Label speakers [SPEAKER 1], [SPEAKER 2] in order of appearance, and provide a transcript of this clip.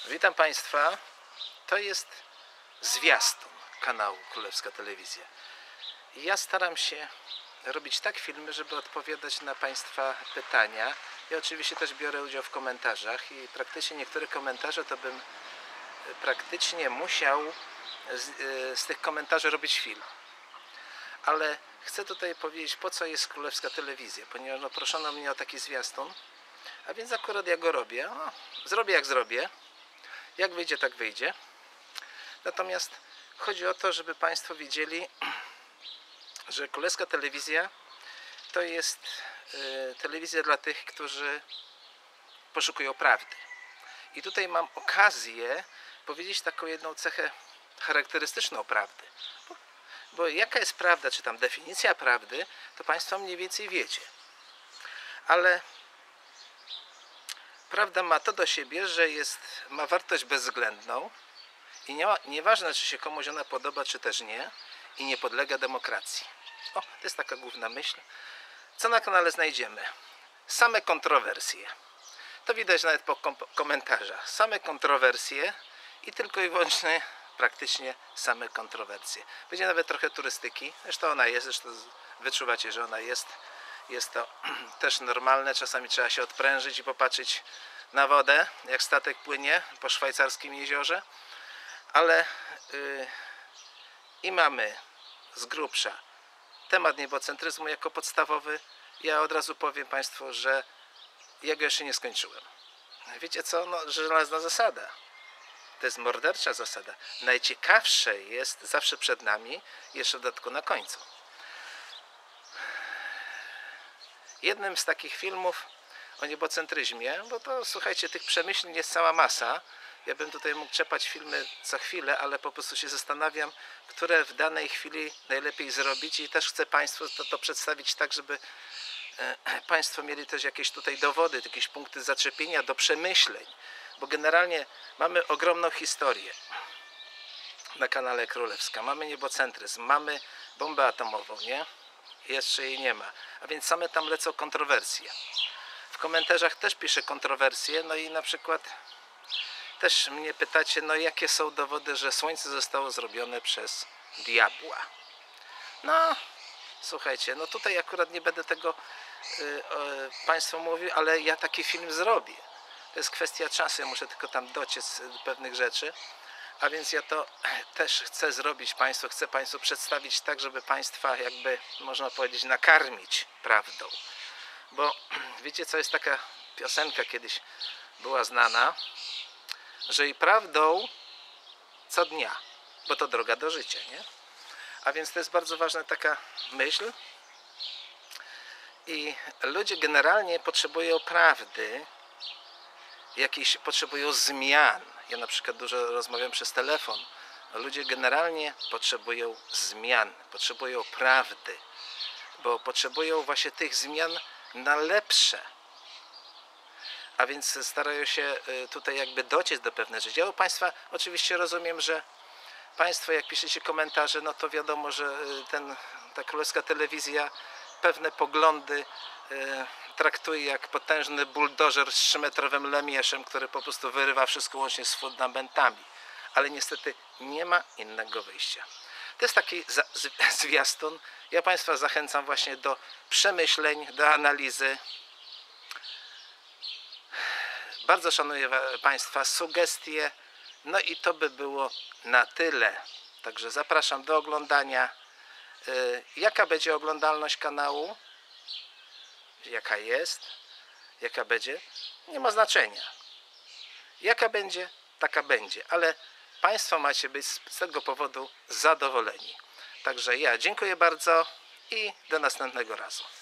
[SPEAKER 1] Witam Państwa. To jest zwiastun kanału Królewska Telewizja. Ja staram się robić tak filmy, żeby odpowiadać na Państwa pytania. Ja oczywiście też biorę udział w komentarzach i praktycznie niektóre komentarze to bym praktycznie musiał z tych komentarzy robić film. Ale chcę tutaj powiedzieć, po co jest Królewska Telewizja, ponieważ proszono mnie o taki zwiastun, a więc akurat ja go robię. Zrobię jak zrobię. Jak wyjdzie, tak wyjdzie. Natomiast chodzi o to, żeby Państwo wiedzieli, że Królewska Telewizja to jest telewizja dla tych, którzy poszukują prawdy. I tutaj mam okazję powiedzieć taką jedną cechę charakterystyczną prawdy. Bo jaka jest prawda, czy tam definicja prawdy, to Państwo mniej więcej wiecie. Ale prawda ma to do siebie, że ma wartość bezwzględną i nieważne, czy się komuś ona podoba, czy też nie, i nie podlega demokracji. To jest taka główna myśl. Co na kanale znajdziemy? Same kontrowersje. To widać nawet po komentarzach. Same kontrowersje i tylko i wyłącznie praktycznie same kontrowersje. Będzie nawet trochę turystyki. Zresztą ona jest, zresztą wyczuwacie, że ona jest. Jest to też normalne. Czasami trzeba się odprężyć i popatrzeć na wodę, jak statek płynie po szwajcarskim jeziorze. Ale i mamy z grubsza temat niebocentryzmu jako podstawowy. Ja od razu powiem Państwu, że ja go jeszcze nie skończyłem. Wiecie co? Żelazna zasada. To jest mordercza zasada. Najciekawsze jest zawsze przed nami, jeszcze w dodatku na końcu. Jednym z takich filmów o niebocentryzmie, bo to słuchajcie, tych przemyśleń jest cała masa. Ja bym tutaj mógł czepać filmy co chwilę, ale po prostu się zastanawiam, które w danej chwili najlepiej zrobić i też chcę Państwu to przedstawić tak, żeby Państwo mieli też jakieś tutaj dowody, jakieś punkty zaczepienia do przemyśleń, bo generalnie mamy ogromną historię na kanale Królewska. Mamy niebocentryzm, mamy bombę atomową, nie? Jeszcze jej nie ma, a więc same tam lecą kontrowersje. W komentarzach też piszę kontrowersje, no i na przykład też mnie pytacie, no jakie są dowody, że Słońce zostało zrobione przez diabła. No, słuchajcie, no tutaj akurat nie będę tego Państwu mówił, ale ja taki film zrobię. To jest kwestia czasu, ja muszę tylko tam dociec do pewnych rzeczy. A więc ja to też chcę zrobić Państwu, chcę Państwu przedstawić tak, żeby Państwa jakby, można powiedzieć, nakarmić prawdą. Bo wiecie co, jest taka piosenka kiedyś była znana, że i prawdą co dnia, bo to droga do życia, nie? A więc to jest bardzo ważna taka myśl i ludzie generalnie potrzebują prawdy, jakieś potrzebują zmian. Ja na przykład dużo rozmawiam przez telefon. Ludzie generalnie potrzebują zmian, potrzebują prawdy, bo potrzebują właśnie tych zmian na lepsze. A więc starają się tutaj jakby dociec do pewnych rzeczy. Ja u Państwa oczywiście rozumiem, że Państwo jak piszecie komentarze, no to wiadomo, że ta Królewska Telewizja pewne poglądy traktuje jak potężny buldożer z 3-metrowym lemieszem, który po prostu wyrywa wszystko łącznie z fundamentami. Ale niestety nie ma innego wyjścia. To jest taki zwiastun. Ja Państwa zachęcam właśnie do przemyśleń, do analizy. Bardzo szanuję Państwa sugestie. No i to by było na tyle. Także zapraszam do oglądania. Jaka będzie oglądalność kanału? Jaka jest? Jaka będzie? Nie ma znaczenia. Jaka będzie? Taka będzie. Ale Państwo macie być z tego powodu zadowoleni. Także ja dziękuję bardzo i do następnego razu.